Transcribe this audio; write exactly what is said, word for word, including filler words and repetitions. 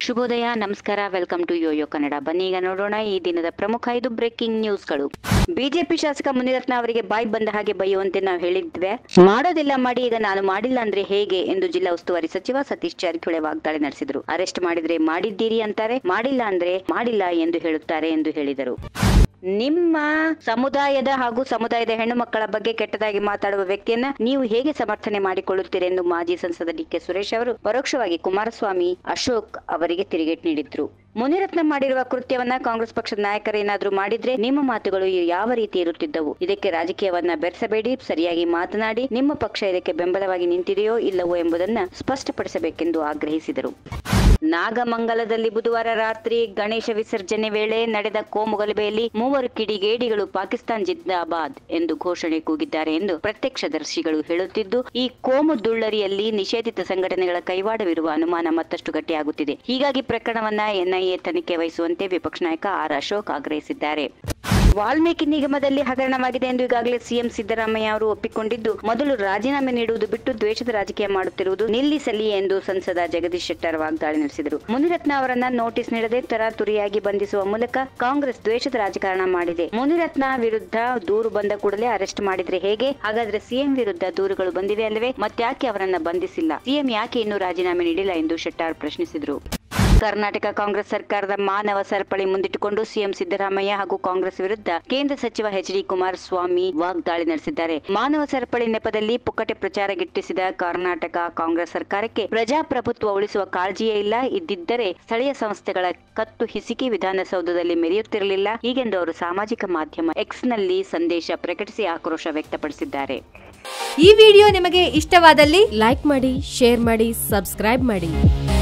ಶುಭೋದಯ, ನಮಸ್ಕಾರ, welcome to Yoyo Kannada. ಬನ್ನಿ ಈಗ ನೋಡೋಣ ಈ ದಿನದ ಪ್ರಮುಖ ಐದು ಬ್ರೇಕಿಂಗ್ ನ್ಯೂಸ್ಗಳು. ಬಿಜೆಪಿ ಶಾಸಕ ಮುನಿರತ್ನ ಅವರಿಗೆ ಬಾಯ್ ಬಂದ ಹಾಗೆ ಬೈಯುವಂತೆ ನಾವು ಹೇಳಿದ್ವಿ. ಮಾಡೋದಿಲ್ಲ ಮಾಡಿ, ಈಗ ನಾನು ಮಾಡಿಲ್ಲ ಅಂದ್ರೆ ಹೇಗೆ ಎಂದು ಜಿಲ್ಲಾ ಉಸ್ತುವಾರಿ ಸಚಿವ ಸತೀಶ್ ಜಾರಕಿಹೊಳಿ ವಾಗ್ದಾಳಿ ನಡೆಸಿದರು. ಅರೆಸ್ಟ್ ಮಾಡಿದ್ರೆ ಮಾಡಿದ್ದೀರಿ ಅಂತಾರೆ, ಮಾಡಿಲ್ಲ ಅಂದ್ರೆ ಮಾಡಿಲ್ಲ ಎಂದು ಹೇಳುತ್ತಾರೆ ಎಂದು ಹೇಳಿದರು. ನಿಮ್ಮ ಸಮುದಾಯದ ಹಾಗೂ ಸಮುದಾಯದ ಹೆಣ್ಣು ಮಕ್ಕಳ ಬಗ್ಗೆ ಕೆಟ್ಟದಾಗಿ ಮಾತಾಡುವ ವ್ಯಕ್ತಿಯನ್ನ ನೀವು ಹೇಗೆ ಸಮರ್ಥನೆ ಮಾಡಿಕೊಳ್ಳುತ್ತೀರಿ ಎಂದು ಮಾಜಿ ಸಂಸದ ಡಿ ಕೆ ಸುರೇಶ್ ಅವರು ಪರೋಕ್ಷವಾಗಿ ಕುಮಾರಸ್ವಾಮಿ, ಅಶೋಕ್ ಅವರಿಗೆ ತಿರುಗೇಟು ನೀಡಿದ್ರು. ಮುನಿರತ್ನ ಮಾಡಿರುವ ಕೃತ್ಯವನ್ನ ಕಾಂಗ್ರೆಸ್ ಪಕ್ಷದ ನಾಯಕರೇನಾದ್ರೂ ಮಾಡಿದ್ರೆ ನಿಮ್ಮ ಮಾತುಗಳು ಯಾವ ರೀತಿ ಇರುತ್ತಿದ್ದವು? ಇದಕ್ಕೆ ರಾಜಕೀಯವನ್ನ ಬೆರೆಸಬೇಡಿ, ಸರಿಯಾಗಿ ಮಾತನಾಡಿ. ನಿಮ್ಮ ಪಕ್ಷ ಇದಕ್ಕೆ ಬೆಂಬಲವಾಗಿ ನಿಂತಿದೆಯೋ ಇಲ್ಲವೋ ಎಂಬುದನ್ನ ಸ್ಪಷ್ಟಪಡಿಸಬೇಕೆಂದು ಆಗ್ರಹಿಸಿದರು. ನಾಗಮಂಗಲದಲ್ಲಿ ಬುಧವಾರ ರಾತ್ರಿ ಗಣೇಶ ವಿಸರ್ಜನೆ ವೇಳೆ ನಡೆದ ಕೋಮುಗಲಭೆಯಲ್ಲಿ ಮೂವರು ಕಿಡಿಗೇಡಿಗಳು ಪಾಕಿಸ್ತಾನ್ ಜಿಂದಾಬಾದ್ ಎಂದು ಘೋಷಣೆ ಕೂಗಿದ್ದಾರೆ ಎಂದು ಪ್ರತ್ಯಕ್ಷದರ್ಶಿಗಳು ಹೇಳುತ್ತಿದ್ದು, ಈ ಕೋಮು ದುಳ್ಳರಿಯಲ್ಲಿ ನಿಷೇಧಿತ ಸಂಘಟನೆಗಳ ಕೈವಾಡವಿರುವ ಅನುಮಾನ ಮತ್ತಷ್ಟು ಗಟ್ಟಿಯಾಗುತ್ತಿದೆ. ಹೀಗಾಗಿ ಪ್ರಕರಣವನ್ನ ಎನ್ಐಎ ತನಿಖೆ ವಹಿಸುವಂತೆ ವಿಪಕ್ಷ ನಾಯಕ ಆರ್ ಅಶೋಕ್ ಆಗ್ರಹಿಸಿದ್ದಾರೆ. ವಾಲ್ಮೀಕಿ ನಿಗಮದಲ್ಲಿ ಹಗರಣವಾಗಿದೆ ಎಂದು ಈಗಾಗಲೇ ಸಿಎಂ ಸಿದ್ದರಾಮಯ್ಯ ಅವರು ಒಪ್ಪಿಕೊಂಡಿದ್ದು, ಮೊದಲು ರಾಜೀನಾಮೆ ನೀಡುವುದು ಬಿಟ್ಟು ದ್ವೇಷದ ರಾಜಕೀಯ ಮಾಡುತ್ತಿರುವುದು ನಿಲ್ಲಿಸಲಿ ಎಂದು ಸಂಸದ ಜಗದೀಶ್ ಶೆಟ್ಟರ್ ವಾಗ್ದಾಳಿ ನಡೆಸಿದರು. ಮುನಿರತ್ನ ಅವರನ್ನ ನೋಟಿಸ್ ನೀಡದೆ ತರಾತುರಿಯಾಗಿ ಬಂಧಿಸುವ ಮೂಲಕ ಕಾಂಗ್ರೆಸ್ ದ್ವೇಷದ ರಾಜಕಾರಣ ಮಾಡಿದೆ. ಮುನಿರತ್ನ ವಿರುದ್ಧ ದೂರು ಬಂದ ಕೂಡಲೇ ಅರೆಸ್ಟ್ ಮಾಡಿದ್ರೆ ಹೇಗೆ? ಹಾಗಾದ್ರೆ ಸಿಎಂ ವಿರುದ್ಧ ದೂರುಗಳು ಬಂದಿವೆ ಅಲ್ಲವೇ? ಮತ್ತ್ಯಾಕೆ ಅವರನ್ನ ಬಂಧಿಸಿಲ್ಲ? ಸಿಎಂ ಯಾಕೆ ಇನ್ನೂ ರಾಜೀನಾಮೆ ನೀಡಿಲ್ಲ ಎಂದು ಶೆಟ್ಟರ್ ಪ್ರಶ್ನಿಸಿದರು. ಕರ್ನಾಟಕ ಕಾಂಗ್ರೆಸ್ ಸರ್ಕಾರದ ಮಾನವ ಸರಪಳಿ ಮುಂದಿಟ್ಟುಕೊಂಡು ಸಿಎಂ ಸಿದ್ದರಾಮಯ್ಯ ಹಾಗೂ ಕಾಂಗ್ರೆಸ್ ವಿರುದ್ಧ ಕೇಂದ್ರ ಸಚಿವ ಎಚ್ ಡಿ ಕುಮಾರಸ್ವಾಮಿ ವಾಗ್ದಾಳಿ ನಡೆಸಿದ್ದಾರೆ. ಮಾನವ ಸರಪಳಿ ನೆಪದಲ್ಲಿ ಪುಕ್ಕಟೆ ಪ್ರಚಾರ ಗಿಟ್ಟಿಸಿದ ಕರ್ನಾಟಕ ಕಾಂಗ್ರೆಸ್ ಸರ್ಕಾರಕ್ಕೆ ಪ್ರಜಾಪ್ರಭುತ್ವ ಉಳಿಸುವ ಕಾಳಜಿಯೇ ಇಲ್ಲ. ಇದ್ದಿದ್ದರೆ ಸ್ಥಳೀಯ ಸಂಸ್ಥೆಗಳ ಕತ್ತು ಹಿಸುಕಿ ವಿಧಾನಸೌಧದಲ್ಲಿ ಮೆರೆಯುತ್ತಿರಲಿಲ್ಲ. ಹೀಗೆಂದು ಅವರು ಸಾಮಾಜಿಕ ಮಾಧ್ಯಮ ಎಕ್ಸ್ ನಲ್ಲಿ ಸಂದೇಶ ಪ್ರಕಟಿಸಿ ಆಕ್ರೋಶ ವ್ಯಕ್ತಪಡಿಸಿದ್ದಾರೆ. ಈ ವಿಡಿಯೋ ನಿಮಗೆ ಇಷ್ಟವಾದಲ್ಲಿ ಲೈಕ್ ಮಾಡಿ, ಶೇರ್ ಮಾಡಿ, ಸಬ್ಸ್ಕ್ರೈಬ್ ಮಾಡಿ.